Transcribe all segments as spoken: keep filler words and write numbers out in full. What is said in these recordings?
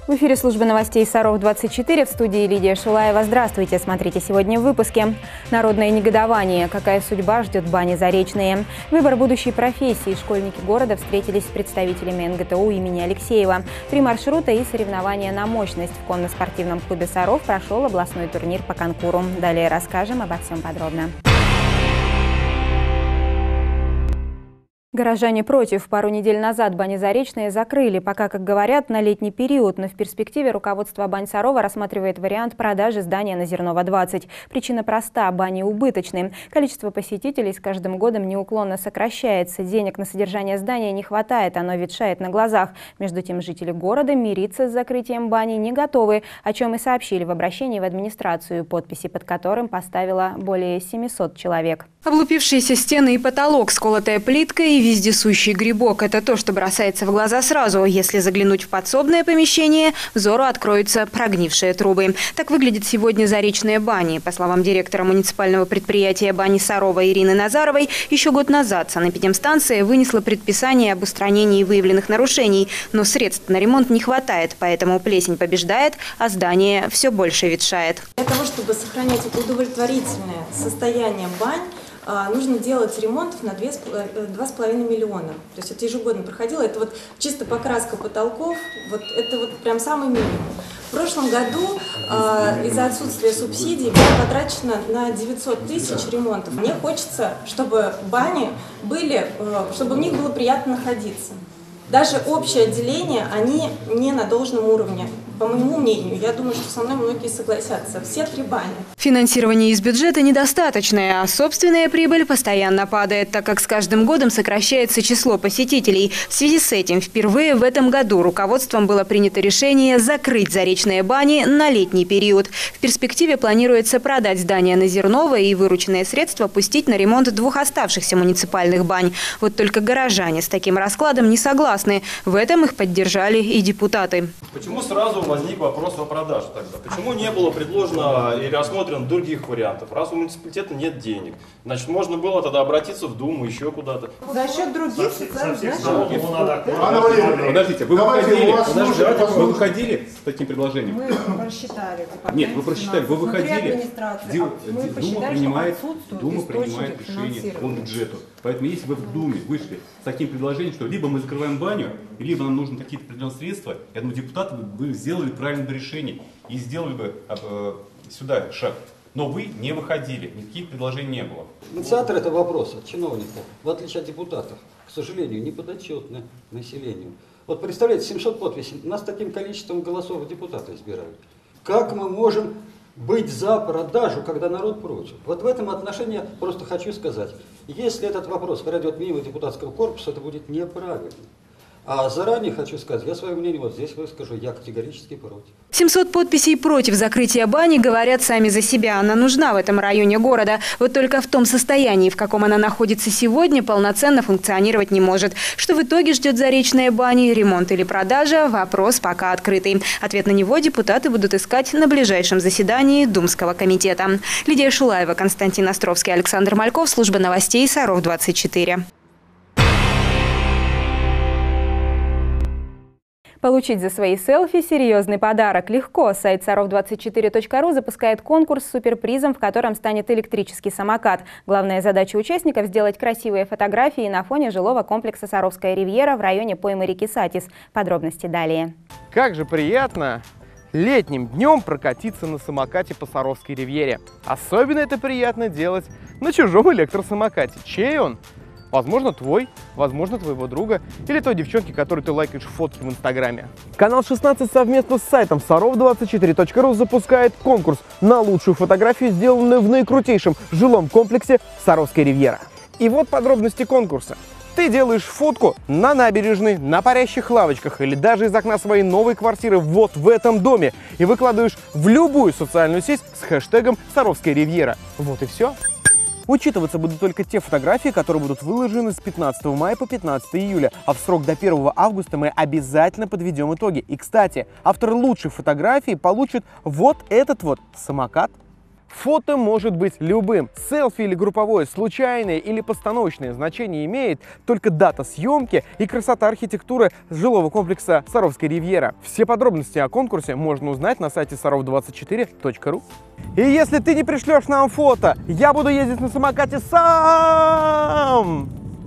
В эфире службы новостей Саров двадцать четыре, в студии Лидия Шулаева. Здравствуйте, смотрите сегодня в выпуске. Народное негодование. Какая судьба ждет бани Заречные? Выбор будущей профессии. Школьники города встретились с представителями эн гэ тэ у имени Алексеева. Три маршрута и соревнования на мощность. В конно-спортивном клубе Саров прошел областной турнир по конкуру. Далее расскажем обо всем подробно. Горожане против. Пару недель назад бани Заречные закрыли, пока, как говорят, на летний период. Но в перспективе руководство бань Сарова рассматривает вариант продажи здания на Зернова двадцать. Причина проста – бани убыточны. Количество посетителей с каждым годом неуклонно сокращается. Денег на содержание здания не хватает, оно ветшает на глазах. Между тем, жители города мириться с закрытием бани не готовы, о чем и сообщили в обращении в администрацию, подписи под которым поставило более семисот человек. Облупившиеся стены и потолок, сколотая плитка и вездесущий грибок – это то, что бросается в глаза сразу. Если заглянуть в подсобное помещение, взору откроются прогнившие трубы. Так выглядят сегодня Заречные бани. По словам директора муниципального предприятия бани Сарова Ирины Назаровой, еще год назад санэпидемстанция вынесла предписание об устранении выявленных нарушений. Но средств на ремонт не хватает, поэтому плесень побеждает, а здание все больше ветшает. Для того, чтобы сохранять это удовлетворительное состояние бань, нужно делать ремонтов на два с половиной миллиона. То есть это ежегодно проходило. Это вот чисто покраска потолков, вот это вот прям самый минимум. В прошлом году э, из-за отсутствия субсидий было потрачено на девятьсот тысяч ремонтов. Мне хочется, чтобы бани были, э, чтобы в них было приятно находиться. Даже общее отделение, они не на должном уровне. По моему мнению, я думаю, что со мной многие согласятся. Все три бани. Финансирование из бюджета недостаточное, а собственная прибыль постоянно падает, так как с каждым годом сокращается число посетителей. В связи с этим впервые в этом году руководством было принято решение закрыть Заречные бани на летний период. В перспективе планируется продать здание на Зернова и вырученные средства пустить на ремонт двух оставшихся муниципальных бань. Вот только горожане с таким раскладом не согласны. В этом их поддержали и депутаты. Почему сразу возник вопрос о продаже тогда? Почему не было предложено или рассмотрено других вариантов? Раз у муниципалитета нет денег, значит, можно было тогда обратиться в Думу, еще куда-то. За счет других социальных. Подождите, вы выходили, подождите, вы выходили с таким предложением? Мы просчитали. Нет, вы просчитали, вы выходили. Дума принимает, Дума принимает решение по бюджету. Поэтому если вы в Думе вышли с таким предложением, что либо мы закрываем баню, либо нам нужны какие-то определенные средства, я думаю, депутаты бы сделали правильное решение и сделали бы э, сюда шаг. Но вы не выходили, никаких предложений не было. Инициатор этого вопроса, чиновников, в отличие от депутатов, к сожалению, не подотчетны населению. Вот представляете, семьсот подписей, нас таким количеством голосов депутаты избирают. Как мы можем быть за продажу, когда народ против? Вот в этом отношении я просто хочу сказать, если этот вопрос пройдет мимо депутатского корпуса, это будет неправильно. А заранее хочу сказать, я свое мнение вот здесь выскажу, я категорически против. семьсот подписей против закрытия бани говорят сами за себя. Она нужна в этом районе города. Вот только в том состоянии, в каком она находится сегодня, полноценно функционировать не может. Что в итоге ждет Заречные бани, ремонт или продажа – вопрос пока открытый. Ответ на него депутаты будут искать на ближайшем заседании Думского комитета. Лидия Шулаева, Константин Островский, Александр Мальков, служба новостей Саров двадцать четыре. Получить за свои селфи серьезный подарок легко. Сайт саров двадцать четыре точка ру запускает конкурс с суперпризом, в котором станет электрический самокат. Главная задача участников – сделать красивые фотографии на фоне жилого комплекса «Саровская ривьера» в районе поймы реки Сатис. Подробности далее. Как же приятно летним днем прокатиться на самокате по Саровской ривьере. Особенно это приятно делать на чужом электросамокате. Чей он? Возможно, твой, возможно, твоего друга или той девчонки, которой ты лайкаешь фотки в Инстаграме. Канал шестнадцать совместно с сайтом саров двадцать четыре точка ру запускает конкурс на лучшую фотографию, сделанную в наикрутейшем жилом комплексе «Саровская ривьера». И вот подробности конкурса. Ты делаешь фотку на набережной, на парящих лавочках или даже из окна своей новой квартиры вот в этом доме и выкладываешь в любую социальную сеть с хэштегом «Саровская ривьера». Вот и все. Учитываться будут только те фотографии, которые будут выложены с пятнадцатого мая по пятнадцатое июля, а в срок до первого августа мы обязательно подведем итоги. И, кстати, автор лучшей фотографии получит вот этот вот самокат. Фото может быть любым. Селфи или групповое, случайное или постановочное значение имеет только дата съемки и красота архитектуры жилого комплекса Саровская ривьера. Все подробности о конкурсе можно узнать на сайте саров двадцать четыре точка ру. И если ты не пришлешь нам фото, я буду ездить на самокате сам!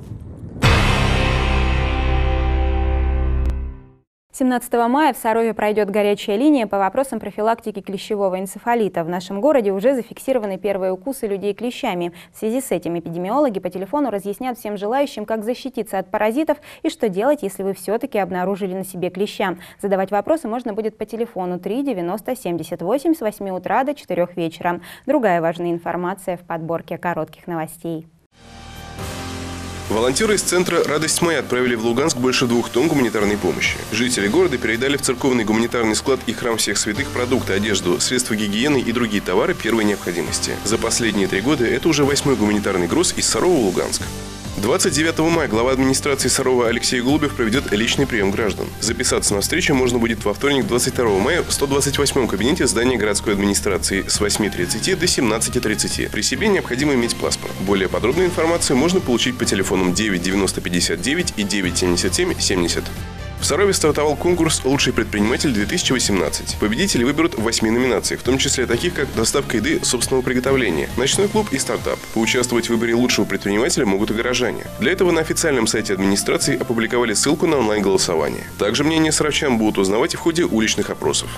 семнадцатого мая в Сарове пройдет горячая линия по вопросам профилактики клещевого энцефалита. В нашем городе уже зафиксированы первые укусы людей клещами. В связи с этим эпидемиологи по телефону разъяснят всем желающим, как защититься от паразитов и что делать, если вы все-таки обнаружили на себе клеща. Задавать вопросы можно будет по телефону три девяносто семьдесят восемь с восьми утра до четырёх вечера. Другая важная информация в подборке коротких новостей. Волонтеры из центра «Радость моя» отправили в Луганск больше двух тонн гуманитарной помощи. Жители города передали в церковный гуманитарный склад и храм всех святых продукты, одежду, средства гигиены и другие товары первой необходимости. За последние три года это уже восьмой гуманитарный груз из Сарова в Луганск. двадцать девятого мая глава администрации Сарова Алексей Голубев проведет личный прием граждан. Записаться на встречу можно будет во вторник, двадцать второго мая, в сто двадцать восьмом кабинете здания городской администрации с восьми тридцати до семнадцати тридцати. При себе необходимо иметь паспорт. Более подробную информацию можно получить по телефонам девять девяносто пятьдесят девять и девять семьдесят семь семьдесят. В Сарове стартовал конкурс «Лучший предприниматель две тысячи восемнадцать». Победители выберут в восьми номинациях, в том числе таких, как доставка еды собственного приготовления, ночной клуб и стартап. Поучаствовать в выборе лучшего предпринимателя могут и горожане. Для этого на официальном сайте администрации опубликовали ссылку на онлайн-голосование. Также мнения саровчан будут узнавать в ходе уличных опросов.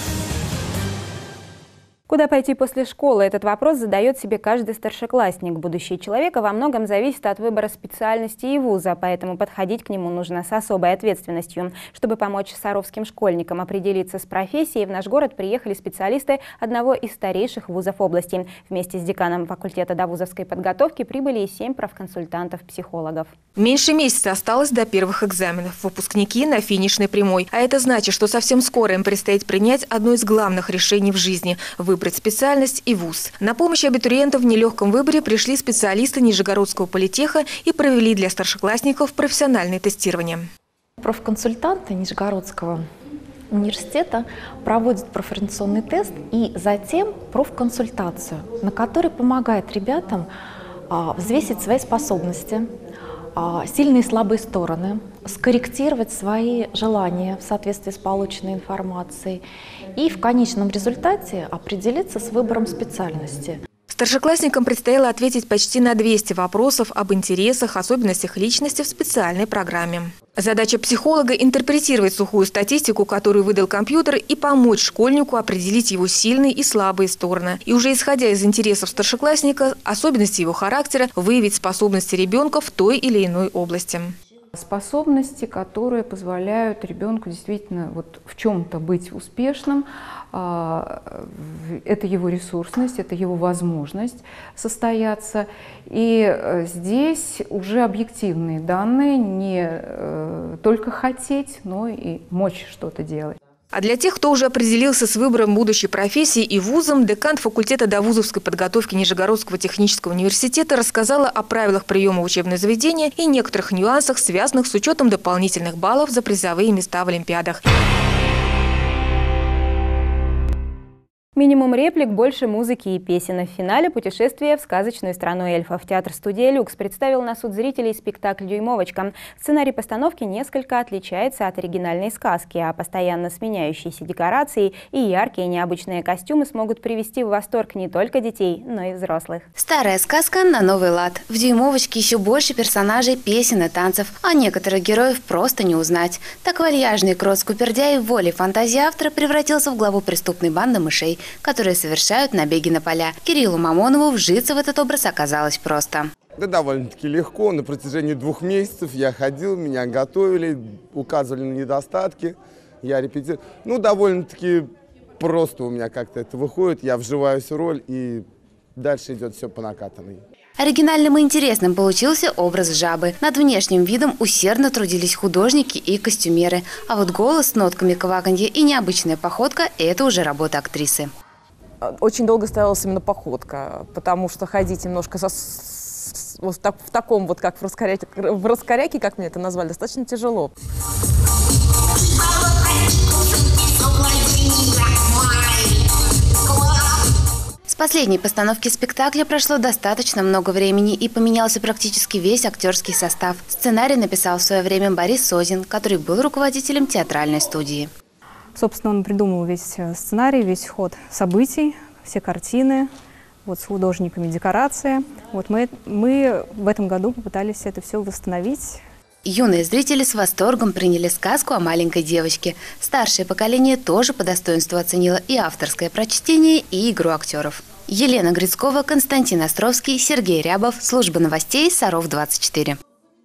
Куда пойти после школы? Этот вопрос задает себе каждый старшеклассник. Будущее человека во многом зависит от выбора специальности и вуза, поэтому подходить к нему нужно с особой ответственностью. Чтобы помочь саровским школьникам определиться с профессией, в наш город приехали специалисты одного из старейших вузов области. Вместе с деканом факультета довузовской подготовки прибыли и семь профконсультантов-психологов. Меньше месяца осталось до первых экзаменов. Выпускники на финишной прямой. А это значит, что совсем скоро им предстоит принять одно из главных решений в жизни – выбрать специальность и вуз. На помощь абитуриентам в нелегком выборе пришли специалисты Нижегородского политеха и провели для старшеклассников профессиональное тестирование. Профконсультанты Нижегородского университета проводят профориентационный тест и затем профконсультацию, на которой помогает ребятам а, взвесить свои способности, а, сильные и слабые стороны, скорректировать свои желания в соответствии с полученной информацией и в конечном результате определиться с выбором специальности. Старшеклассникам предстояло ответить почти на двести вопросов об интересах, особенностях личности в специальной программе. Задача психолога – интерпретировать сухую статистику, которую выдал компьютер, и помочь школьнику определить его сильные и слабые стороны. И уже исходя из интересов старшеклассника, особенностей его характера, выявить способности ребенка в той или иной области. Способности, которые позволяют ребенку действительно вот в чем-то быть успешным. Это его ресурсность, это его возможность состояться. И здесь уже объективные данные, не только хотеть, но и мочь что-то делать. А для тех, кто уже определился с выбором будущей профессии и вузом, декан факультета довузовской подготовки Нижегородского технического университета рассказала о правилах приема в учебное заведение и некоторых нюансах, связанных с учетом дополнительных баллов за призовые места в олимпиадах. Минимум реплик, больше музыки и песен. В финале путешествие в сказочную страну эльфов. Театр-студия «Люкс» представил на суд зрителей спектакль «Дюймовочка». Сценарий постановки несколько отличается от оригинальной сказки, а постоянно сменяющиеся декорации и яркие необычные костюмы смогут привести в восторг не только детей, но и взрослых. Старая сказка на новый лад. В «Дюймовочке» еще больше персонажей, песен и танцев, а некоторых героев просто не узнать. Так вальяжный крот-скупердяй в воле фантазии автора превратился в главу преступной банды мышей, которые совершают набеги на поля. Кириллу Мамонову вжиться в этот образ оказалось просто. Да, довольно-таки легко. На протяжении двух месяцев я ходил, меня готовили, указывали на недостатки, я репетировал. Ну, довольно-таки просто у меня как-то это выходит, я вживаюсь в роль, и дальше идет все по накатанной. Оригинальным и интересным получился образ жабы. Над внешним видом усердно трудились художники и костюмеры. А вот голос с нотками кваканья и необычная походка – это уже работа актрисы. Очень долго ставилась именно походка, потому что ходить немножко со, вот в, так, в таком вот, как в раскоряке, в раскоряке, как мне это назвали, достаточно тяжело. последней постановке спектакля прошло достаточно много времени и поменялся практически весь актерский состав. Сценарий написал в свое время Борис Созин, который был руководителем театральной студии. Собственно, он придумал весь сценарий, весь ход событий, все картины, вот, с художниками декорации. Вот мы, мы в этом году попытались это все восстановить. Юные зрители с восторгом приняли сказку о маленькой девочке. Старшее поколение тоже по достоинству оценило и авторское прочтение, и игру актеров. Елена Грицкова, Константин Островский, Сергей Рябов. Служба новостей Саров двадцать четыре.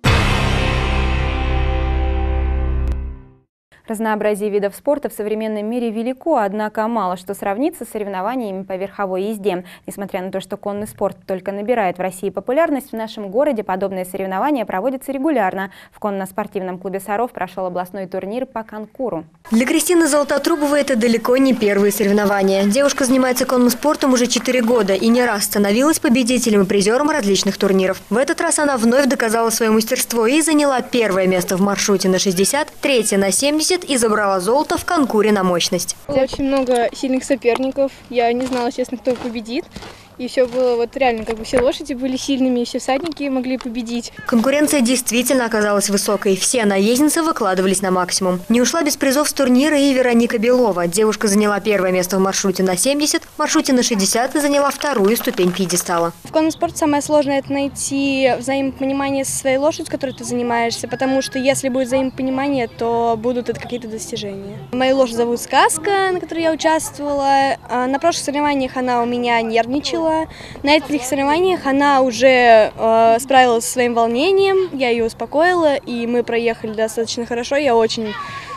Разнообразие видов спорта в современном мире велико, однако мало что сравнится с соревнованиями по верховой езде. Несмотря на то, что конный спорт только набирает в России популярность, в нашем городе подобные соревнования проводятся регулярно. В конно-спортивном клубе «Саров» прошел областной турнир по конкуру. Для Кристины Золототрубовой это далеко не первые соревнования. Девушка занимается конным спортом уже четыре года и не раз становилась победителем и призером различных турниров. В этот раз она вновь доказала свое мастерство и заняла первое место в маршруте на шестьдесят, третье на семьдесят и забрала золото в конкуре на мощность. Очень много сильных соперников. Я не знала, честно, кто победит. И все было вот реально, как бы все лошади были сильными, и все всадники могли победить. Конкуренция действительно оказалась высокой. Все наездницы выкладывались на максимум. Не ушла без призов с турнира и Вероника Белова. Девушка заняла первое место в маршруте на семьдесят, в маршруте на шестьдесят и заняла вторую ступень пьедестала. В конном спорте самое сложное – это найти взаимопонимание со своей лошадью, с которой ты занимаешься, потому что если будет взаимопонимание, то будут это какие-то достижения. Мою лошадь зовут Сказка, на которой я участвовала. На прошлых соревнованиях она у меня нервничала. На этих соревнованиях она уже э, справилась со своим волнением, я ее успокоила, и мы проехали достаточно хорошо. Я очень,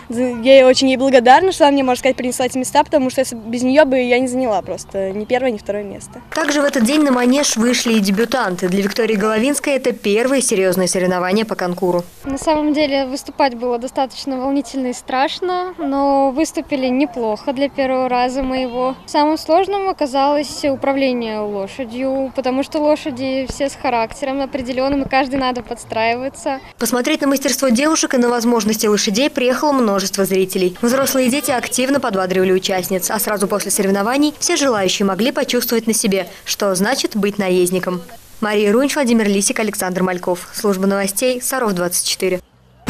я очень ей благодарна, что она мне, можно сказать, принесла эти места, потому что если без нее бы я не заняла просто ни первое, ни второе место. Также в этот день на манеж вышли и дебютанты. Для Виктории Головинской это первые серьезные соревнования по конкуру. На самом деле выступать было достаточно волнительно и страшно, но выступили неплохо для первого раза моего. Самым сложным оказалось управление лошадью, потому что лошади все с характером определенным, и каждый надо подстраиваться. Посмотреть на мастерство девушек и на возможности лошадей приехало множество зрителей. Взрослые дети активно подбадривали участниц, а сразу после соревнований все желающие могли почувствовать на себе, что значит быть наездником. Мария Рунч, Владимир Лисик, Александр Мальков. Служба новостей Саров двадцать четыре.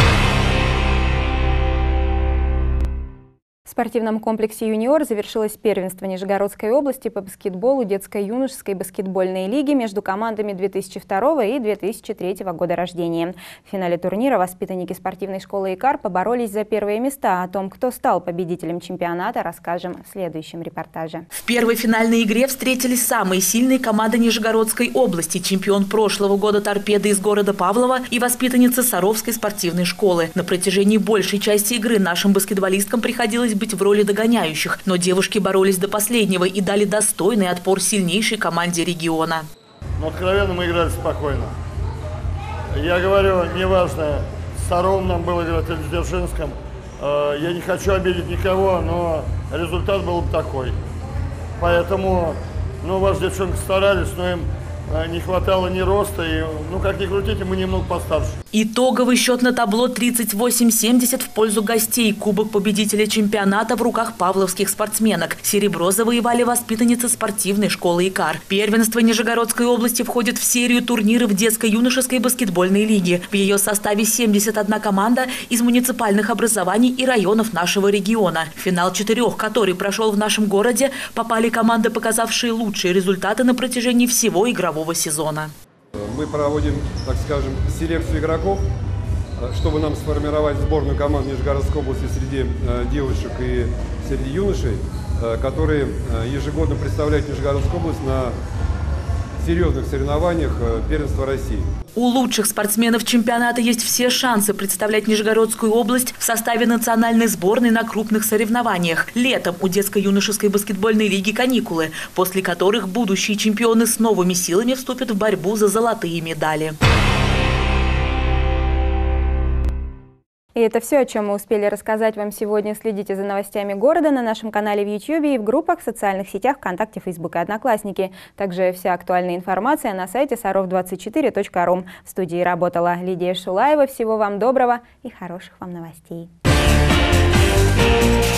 В спортивном комплексе «Юниор» завершилось первенство Нижегородской области по баскетболу детско-юношеской баскетбольной лиги между командами две тысячи второго и две тысячи третьего года рождения. В финале турнира воспитанники спортивной школы «Икар» поборолись за первые места. О том, кто стал победителем чемпионата, расскажем в следующем репортаже. В первой финальной игре встретились самые сильные команды Нижегородской области. Чемпион прошлого года «Торпеда» из города Павлова и воспитанницы Саровской спортивной школы. На протяжении большей части игры нашим баскетболисткам приходилось быть в роли догоняющих, но девушки боролись до последнего и дали достойный отпор сильнейшей команде региона. Ну, откровенно, мы играли спокойно. Я говорю, неважно, с Саровом нам было играть или с Дзержинском. Я не хочу обидеть никого, но результат был такой. Поэтому, ну, ваши девчонки старались, но им не хватало ни роста, и, ну, как ни крутите, мы немного постарше. Итоговый счет на табло тридцать восемь семьдесят в пользу гостей. Кубок победителя чемпионата в руках павловских спортсменок. Серебро завоевали воспитанницы спортивной школы «Икар». Первенство Нижегородской области входит в серию турниров детско-юношеской баскетбольной лиги. В ее составе семьдесят одна команда из муниципальных образований и районов нашего региона. В финал четырех, который прошел в нашем городе, попали команды, показавшие лучшие результаты на протяжении всего игрового сезона. Мы проводим, так скажем, селекцию игроков, чтобы нам сформировать сборную команду Нижегородской области среди девушек и среди юношей, которые ежегодно представляют Нижегородскую область на серьезных соревнованиях первенства России. У лучших спортсменов чемпионата есть все шансы представлять Нижегородскую область в составе национальной сборной на крупных соревнованиях. Летом у детско-юношеской баскетбольной лиги каникулы, после которых будущие чемпионы с новыми силами вступят в борьбу за золотые медали. И это все, о чем мы успели рассказать вам сегодня. Следите за новостями города на нашем канале в ютьюбе и в группах в социальных сетях ВКонтакте, Фейсбук и Одноклассники. Также вся актуальная информация на сайте саров двадцать четыре точка ру. В студии работала Лидия Шулаева. Всего вам доброго и хороших вам новостей.